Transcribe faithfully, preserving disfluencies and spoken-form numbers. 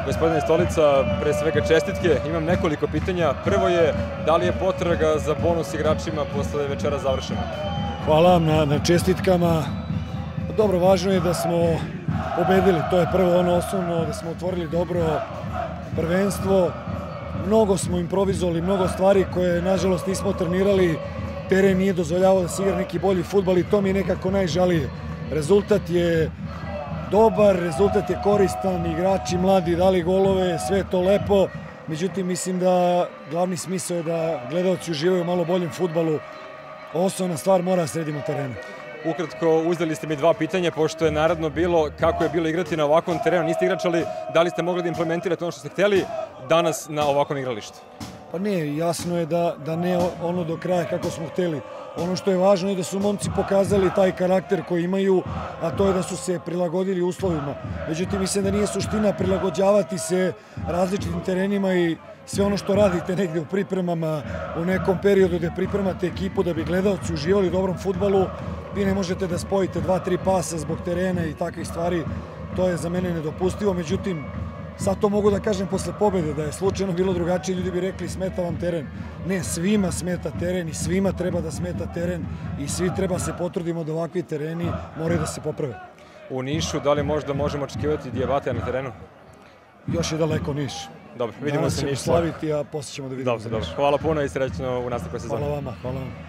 Gospodine Stolica, pre svega čestitke. Imam nekoliko pitanja. Prvo je, da li je potraga za bonus igračima posle večera završena? Hvala vam na, na čestitkama. Dobro, važno je da smo pobedili. To je prvo ono osnovno, da smo otvorili dobro prvenstvo. Mnogo smo improvizovali, mnogo stvari koje, nažalost, nismo trenirali. Teren nije dozvoljavao da se igra neki bolji fudbal i to mi je nekako najžalije. Rezultat je dobar, rezultat je koristan, igrači mladi dali golove, sve je to lepo. Međutim, mislim da glavni smisao je da gledalci uživaju u malo boljem fudbalu. Osnovna stvar, mora sredimo terena. Ukratko, uzeli ste mi dva pitanja, pošto je naravno bilo kako je bilo igrati na ovakvom terenu. Niste igračali, da li ste mogli da implementirate ono što ste hteli danas na ovakvom igralištu? Pa ne, jasno je da, da ne ono do kraja kako smo hteli. Ono što je važno je da su momci pokazali taj karakter koji imaju, a to je da su se prilagodili uslovima. Međutim, mislim da nije suština prilagođavati se različitim terenima i sve ono što radite negde u pripremama, u nekom periodu gde pripremate ekipu da bi gledalci uživali u dobrom fudbalu, vi ne možete da spojite dva, tri pasa zbog terena i takvih stvari. To je za mene nedopustivo, međutim, sad to mogu da kažem posle pobede, da je slučajno bilo drugačije, ljudi bi rekli smeta vam teren. Ne, svima smeta teren i svima treba da smeta teren i svi treba se potrudimo da ovakvi tereni moraju da se poprave. U Nišu, da li možda možemo očekivati Dijabateja na terenu? Još je daleko Niš. Dobro, vidimo se Niš. Danas ćemo slaviti, a posle ćemo da vidimo za Niš. Dobro, dobro. Hvala puno i srećno u nastavku sezone. Hvala vama, hvala vam.